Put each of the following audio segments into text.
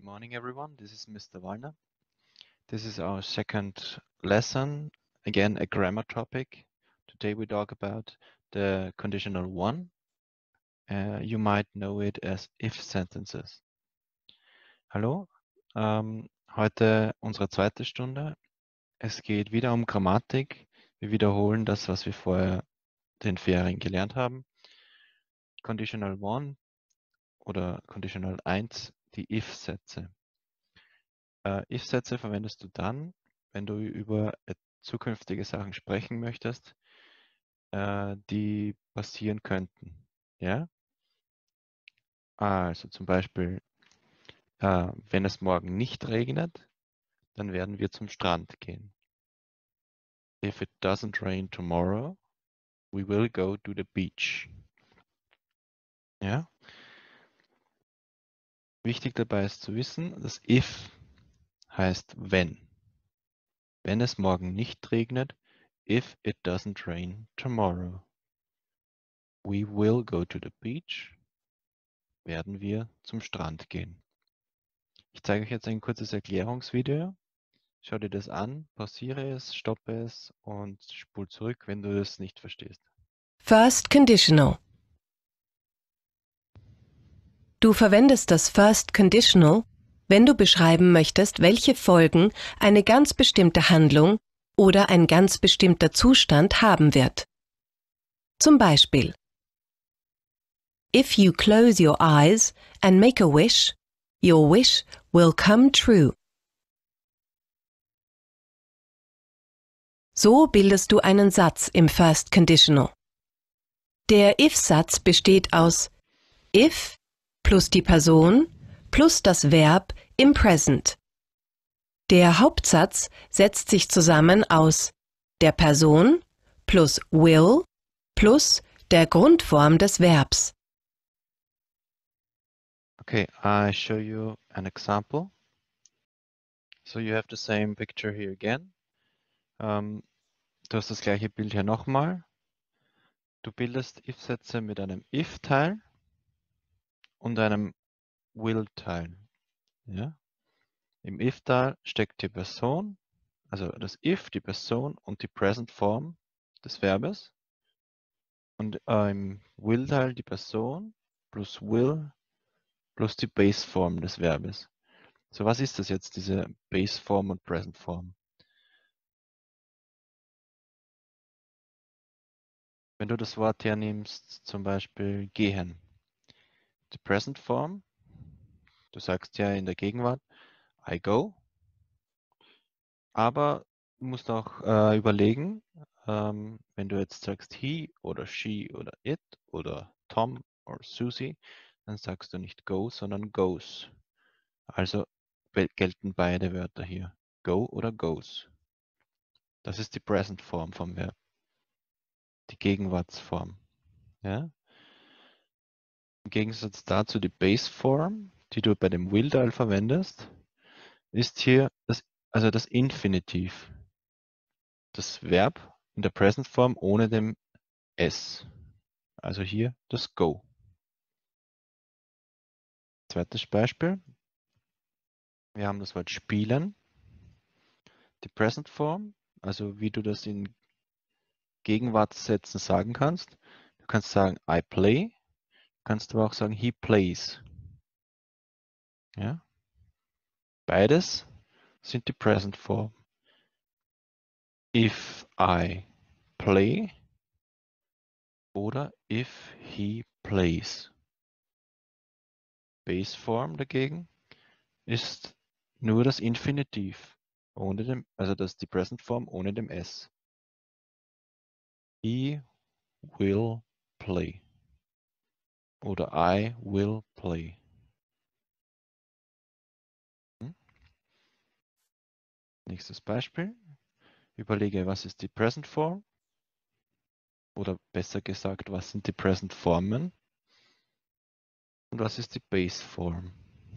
morning, everyone. This is Mr. Wallner. This is our second lesson, again a grammar topic. Today we talk about the conditional one. You might know it as if sentences. Hallo, heute unsere zweite Stunde. Es geht wieder um Grammatik. Wir wiederholen das, was wir vorher den Ferien gelernt haben. Conditional one oder Conditional 1, die if-Sätze. If-Sätze verwendest du dann, wenn du über zukünftige Sachen sprechen möchtest, die passieren könnten. Ja? Also zum Beispiel, wenn es morgen nicht regnet, dann werden wir zum Strand gehen. If it doesn't rain tomorrow, we will go to the beach. Ja? Wichtig dabei ist zu wissen, dass if heißt wenn. Wenn es morgen nicht regnet, if it doesn't rain tomorrow. We will go to the beach. Werden wir zum Strand gehen. Ich zeige euch jetzt ein kurzes Erklärungsvideo. Schau dir das an, pausiere es, stoppe es und spul zurück, wenn du es nicht verstehst. First Conditional. Du verwendest das First Conditional, wenn du beschreiben möchtest, welche Folgen eine ganz bestimmte Handlung oder ein ganz bestimmter Zustand haben wird. Zum Beispiel: If you close your eyes and make a wish, your wish will come true. So bildest du einen Satz im First Conditional. Der if-Satz besteht aus if plus die Person plus das Verb im Present. Der Hauptsatz setzt sich zusammen aus der Person plus will plus der Grundform des Verbs. Okay, I show you an example. So you have the same picture here again. Du hast das gleiche Bild hier nochmal. Du bildest if-Sätze mit einem if-Teil und einem will-Teil. Ja? Im if-Teil steckt die Person, also das if, die Person und die present Form des Verbes. Und im will-Teil die Person plus will plus die Base-Form des Verbes. So, was ist das jetzt, diese Base-Form und Present-Form? Wenn du das Wort hernimmst, zum Beispiel gehen. Die Present-Form, du sagst ja in der Gegenwart, I go. Aber du musst auch überlegen, wenn du jetzt sagst he oder she oder it oder Tom oder Susie, dann sagst du nicht go, sondern goes. Also gelten beide Wörter hier. Go oder goes. Das ist die Present Form vom Verb. Die Gegenwartsform. Ja? Im Gegensatz dazu die Base Form, die du bei dem will-Teil verwendest, ist hier das Infinitiv. Das Verb in der Present Form ohne dem S. Also hier das Go. Zweites Beispiel. Wir haben das Wort spielen. Die Present Form, also wie du das in Gegenwartssätzen sagen kannst. Du kannst sagen I play, kannst aber auch sagen he plays. Ja? Beides sind die Present Form. If I play oder if he plays. Base Form dagegen ist nur das Infinitiv, also das ist die Present Form ohne dem S. He will play oder I will play. Nächstes Beispiel. Überlege, was ist die Present Form? Oder besser gesagt, was sind die Present Formen? Und was ist die Base Form?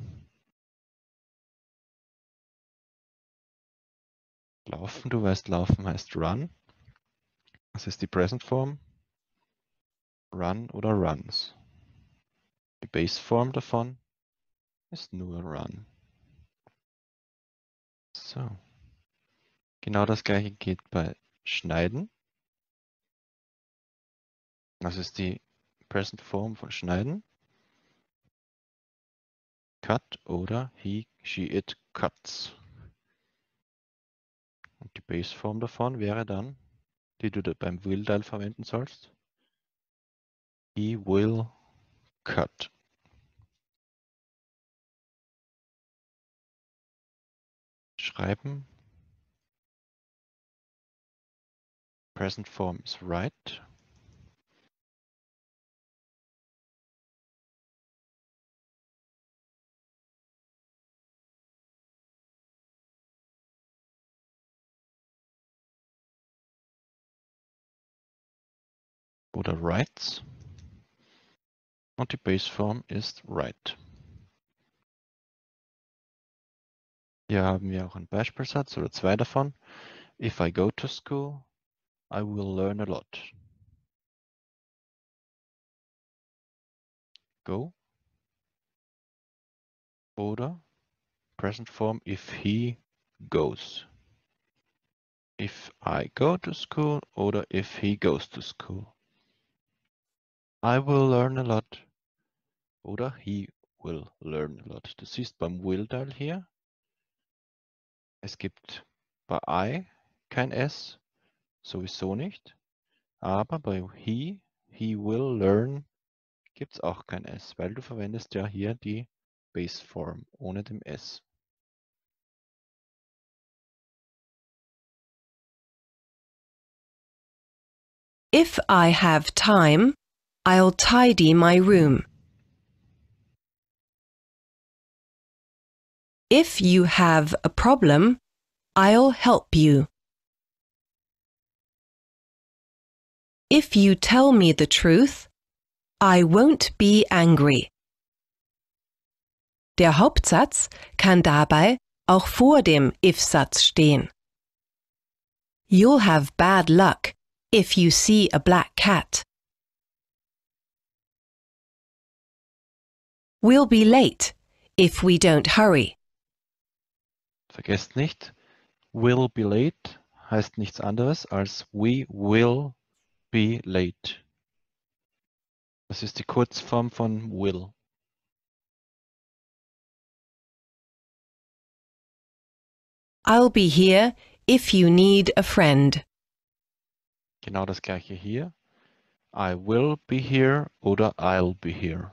Laufen, du weißt, laufen heißt run. Was ist die Present Form? Run oder runs. Die Base Form davon ist nur run. So. Genau das gleiche geht bei Schneiden. Das ist die Present Form von Schneiden. Cut oder he, she, it cuts. Und die Baseform davon wäre dann, die du beim Will-Teil verwenden sollst. He will cut. Schreiben. Present form is write. Oder writes. Und die Baseform ist write. Hier haben wir auch einen Beispielsatz oder zwei davon. If I go to school, I will learn a lot. Go. Oder present form if he goes. If I go to school oder if he goes to school. I will learn a lot. Oder he will learn a lot. Du siehst beim will-Teil hier, es gibt bei I kein S, sowieso nicht. Aber bei he will learn, gibt es auch kein S, weil du verwendest ja hier die Baseform ohne dem S. If I have time, I'll tidy my room. If you have a problem, I'll help you. If you tell me the truth, I won't be angry. Der Hauptsatz kann dabei auch vor dem If-Satz stehen. You'll have bad luck if you see a black cat. We'll be late if we don't hurry. Vergesst nicht, will be late heißt nichts anderes als we will be late. Das ist die Kurzform von will. I'll be here if you need a friend. Genau das gleiche hier. I will be here oder I'll be here.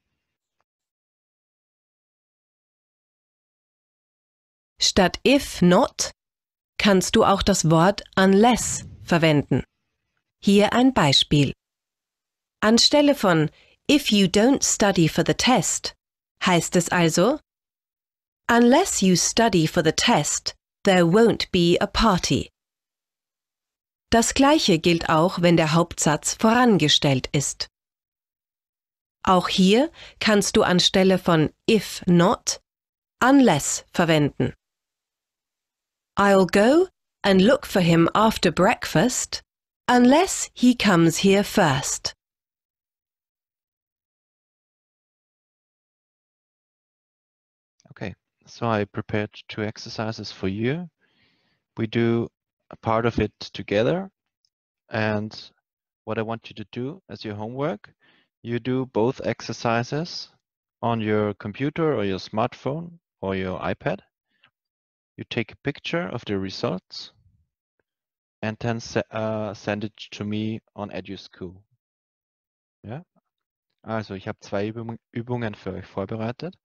Statt if not kannst du auch das Wort unless verwenden. Hier ein Beispiel. Anstelle von if you don't study for the test heißt es also unless you study for the test, there won't be a party. Das Gleiche gilt auch, wenn der Hauptsatz vorangestellt ist. Auch hier kannst du anstelle von if not unless verwenden. I'll go and look for him after breakfast unless he comes here first. Okay, so I prepared two exercises for you. We do a part of it together, and what I want you to do as your homework, you do both exercises on your computer or your smartphone or your iPad. You take a picture of the results and then send it to me on EduSchool. Ja? Also ich habe zwei Übungen für euch vorbereitet.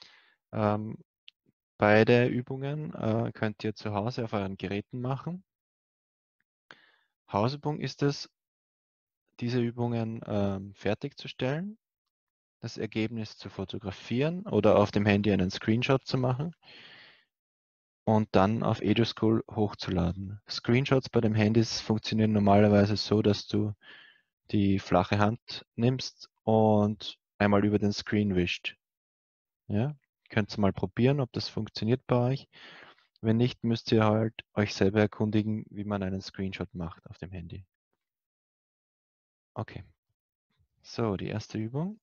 Beide Übungen könnt ihr zu Hause auf euren Geräten machen. Hausübung ist es, diese Übungen fertigzustellen, das Ergebnis zu fotografieren oder auf dem Handy einen Screenshot zu machen und dann auf EduSchool hochzuladen. Screenshots bei dem Handys funktionieren normalerweise so, dass du die flache Hand nimmst und einmal über den Screen wischt. Ja? Könnt ihr mal probieren, ob das funktioniert bei euch. Wenn nicht, müsst ihr halt euch selber erkundigen, wie man einen Screenshot macht auf dem Handy. Okay. So, die erste Übung.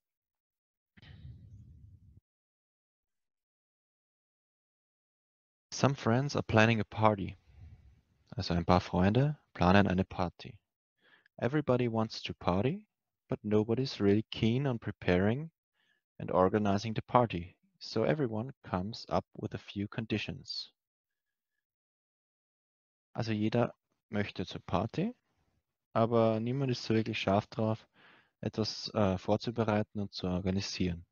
Some friends are planning a party. Also ein paar Freunde planen eine Party. Everybody wants to party, but nobody's really keen on preparing and organizing the party. So everyone comes up with a few conditions. Also jeder möchte zur Party, aber niemand ist so wirklich scharf drauf, etwas vorzubereiten und zu organisieren.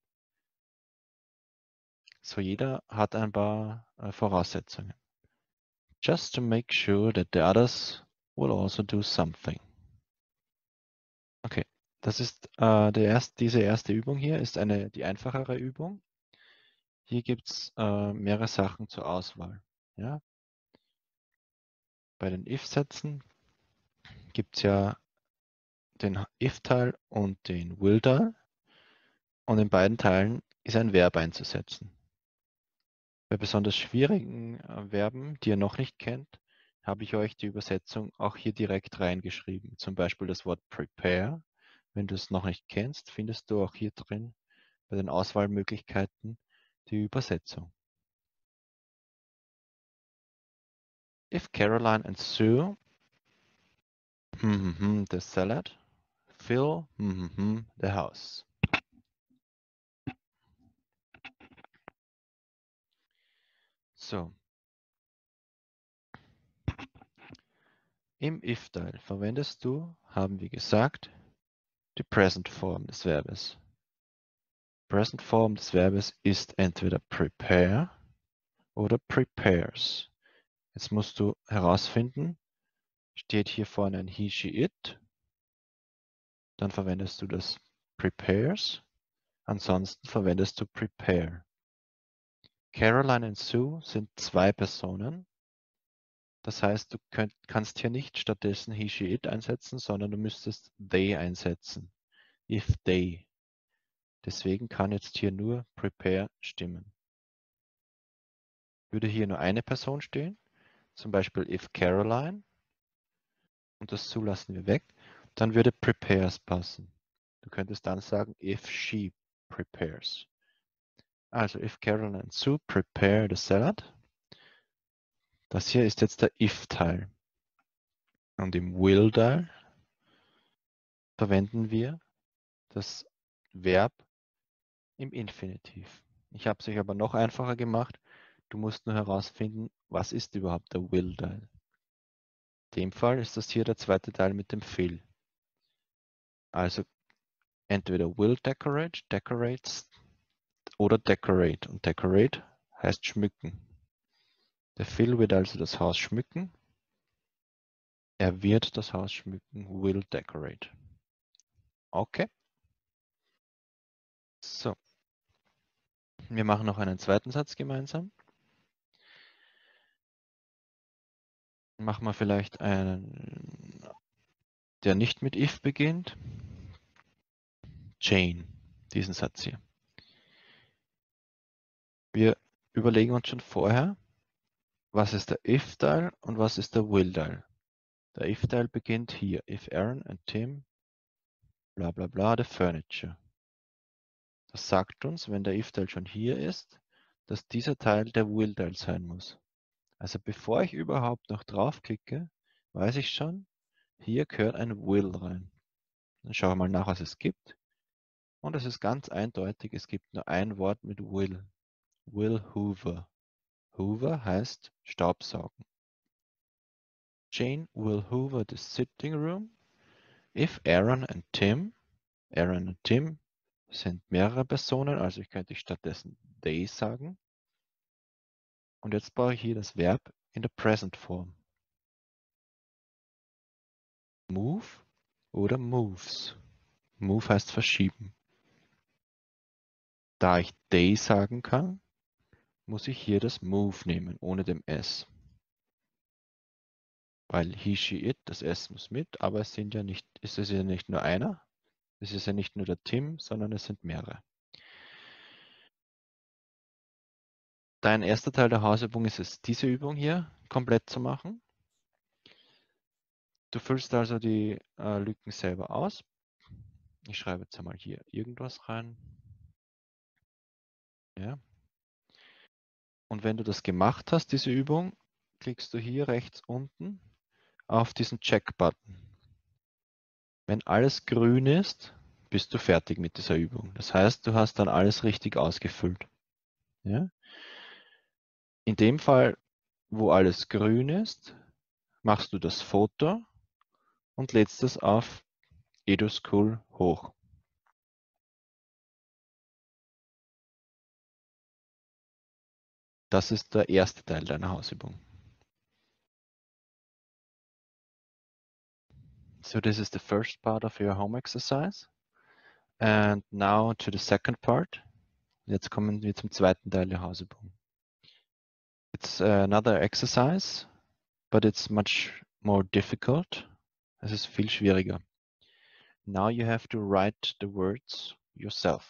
So jeder hat ein paar Voraussetzungen. Just to make sure that the others will also do something. Okay, das ist diese erste Übung hier ist die einfachere Übung. Hier gibt es mehrere Sachen zur Auswahl. Ja? Bei den if-Sätzen gibt es ja den if-Teil und den will-Teil. Und in beiden Teilen ist ein Verb einzusetzen. Bei besonders schwierigen Verben, die ihr noch nicht kennt, habe ich euch die Übersetzung auch hier direkt reingeschrieben. Zum Beispiel das Wort prepare. Wenn du es noch nicht kennst, findest du auch hier drin bei den Auswahlmöglichkeiten die Übersetzung. If Caroline and Sue the salad fill the house. So. Im if-Teil verwendest du, haben wir gesagt, die Present-Form des Verbes. Present-Form des Verbes ist entweder prepare oder prepares. Jetzt musst du herausfinden, steht hier vorne ein he, she, it, dann verwendest du das prepares, ansonsten verwendest du prepare. Caroline und Sue sind zwei Personen. Das heißt, du kannst hier nicht stattdessen he, she, it einsetzen, sondern du müsstest they einsetzen. If they. Deswegen kann jetzt hier nur prepare stimmen. Würde hier nur eine Person stehen, zum Beispiel if Caroline, und das Sue lassen wir weg, dann würde prepares passen. Du könntest dann sagen if she prepares. Also if Caroline and Sue prepare the salad. Das hier ist jetzt der if-Teil. Und im will-Teil verwenden wir das Verb im Infinitiv. Ich habe es euch aber noch einfacher gemacht. Du musst nur herausfinden, was ist überhaupt der will-Teil. In dem Fall ist das hier der zweite Teil mit dem fill. Also entweder will decorate, decorates oder decorate. Und decorate heißt schmücken. Der Phil wird also das Haus schmücken. Er wird das Haus schmücken, will decorate. Okay. So. Wir machen noch einen zweiten Satz gemeinsam. Machen wir vielleicht einen, der nicht mit if beginnt. Jane, diesen Satz hier. Wir überlegen uns schon vorher, was ist der if-Teil und was ist der will-Teil. Der if-Teil beginnt hier. If Aaron and Tim, bla bla bla, the furniture. Das sagt uns, wenn der if-Teil schon hier ist, dass dieser Teil der will-Teil sein muss. Also bevor ich überhaupt noch draufklicke, weiß ich schon, hier gehört ein will rein. Dann schauen wir mal nach, was es gibt. Und es ist ganz eindeutig, es gibt nur ein Wort mit will. Will Hoover. Hoover heißt Staubsaugen. Jane will hoover the sitting room if Aaron and Tim sind mehrere Personen, also ich könnte stattdessen they sagen. Und jetzt brauche ich hier das Verb in der Present Form. Move oder moves. Move heißt verschieben. Da ich they sagen kann, muss ich hier das move nehmen, ohne dem s. Weil he, she, it, das s muss mit, aber es ist ja nicht nur einer. Es ist ja nicht nur der Tim, sondern es sind mehrere. Dein erster Teil der Hausübung ist es, diese Übung hier komplett zu machen. Du füllst also die Lücken selber aus. Ich schreibe jetzt einmal hier irgendwas rein. Ja. Und wenn du das gemacht hast, diese Übung, klickst du hier rechts unten auf diesen Check-Button. Wenn alles grün ist, bist du fertig mit dieser Übung. Das heißt, du hast dann alles richtig ausgefüllt. Ja? In dem Fall, wo alles grün ist, machst du das Foto und lädst es auf EduSchool hoch. Das ist der erste Teil deiner Hausübung. So this is the first part of your home exercise. And now to the second part. Jetzt kommen wir zum zweiten Teil der Hausübung. It's another exercise, but it's much more difficult. Es ist viel schwieriger. Now you have to write the words yourself.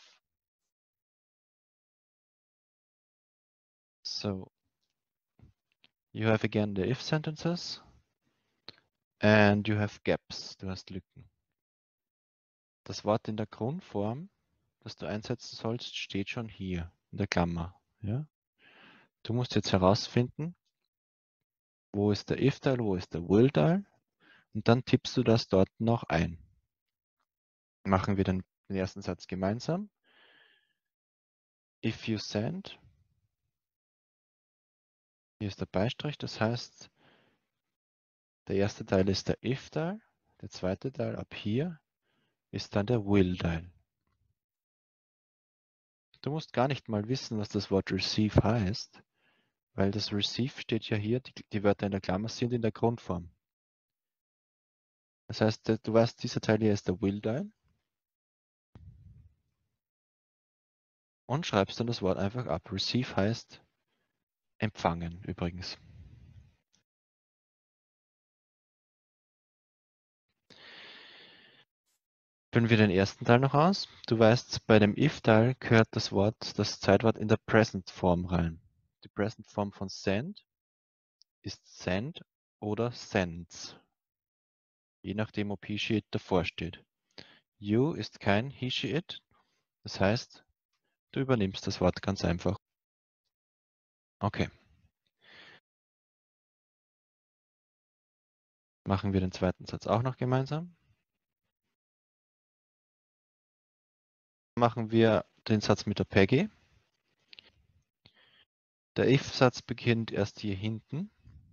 So you have again the if sentences and you have gaps. Du hast Lücken. Das Wort in der Grundform, das du einsetzen sollst, steht schon hier in der Klammer. Ja? Du musst jetzt herausfinden, wo ist der if-Teil, wo ist der will-Teil und dann tippst du das dort noch ein. Machen wir den ersten Satz gemeinsam. If you send, hier ist der Beistrich, das heißt, der erste Teil ist der if-Teil, der zweite Teil ab hier ist dann der will-Teil. Du musst gar nicht mal wissen, was das Wort receive heißt, weil das receive steht ja hier, die Wörter in der Klammer sind in der Grundform. Das heißt, du weißt, dieser Teil hier ist der will-Teil und schreibst dann das Wort einfach ab. Receive heißt empfangen übrigens. Führen wir den ersten Teil noch aus. Du weißt, bei dem if-Teil gehört das Zeitwort in der Present-Form rein. Die Present-Form von send ist send oder sends. Je nachdem, ob he, she, it davor steht. You ist kein he, she, it. Das heißt, du übernimmst das Wort ganz einfach. Okay. Machen wir den zweiten Satz auch noch gemeinsam. Machen wir den Satz mit der Peggy. Der if-Satz beginnt erst hier hinten.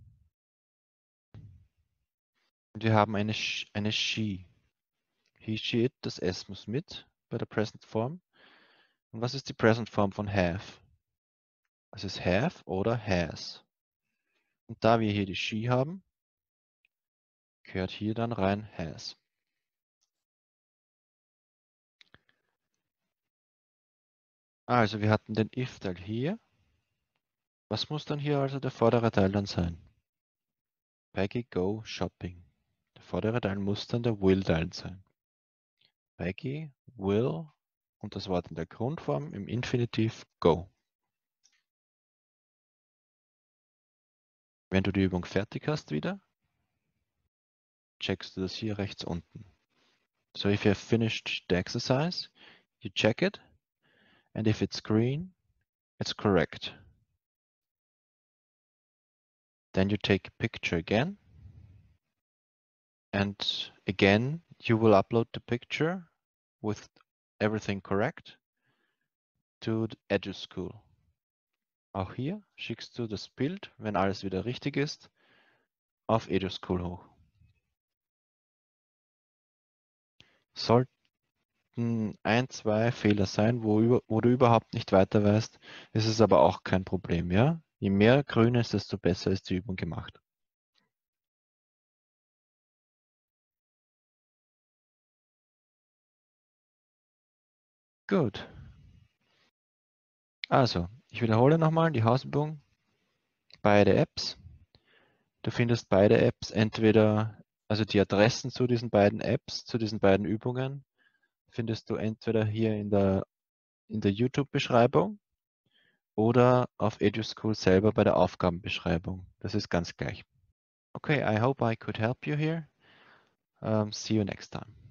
Und wir haben eine she. He, she, it, das S muss mit bei der Present Form. Und was ist die Present Form von have? Es ist have oder has. Und da wir hier die she haben, gehört hier dann rein has. Also wir hatten den if-Teil hier. Was muss dann hier also der vordere Teil dann sein? Peggy go shopping. Der vordere Teil muss dann der will-Teil sein. Peggy will und das Wort in der Grundform im Infinitiv go. Wenn du die Übung fertig hast wieder, checkst du das hier rechts unten. So if you have finished the exercise, you check it, and if it's green, it's correct. Then you take a picture again, and again you will upload the picture with everything correct to EduSchool. Auch hier schickst du das Bild, wenn alles wieder richtig ist, auf EduSchool hoch. Sollten ein, zwei Fehler sein, wo du überhaupt nicht weiter weißt, ist es aber auch kein Problem, ja? Je mehr grün ist, desto besser ist die Übung gemacht. Gut. Also, ich wiederhole nochmal die Hausübung. Beide Apps. Du findest beide Apps entweder, also die Adressen zu diesen beiden Apps, zu diesen beiden Übungen, findest du entweder hier in der YouTube-Beschreibung oder auf EduSchool selber bei der Aufgabenbeschreibung. Das ist ganz gleich. Okay, I hope I could help you here. See you next time.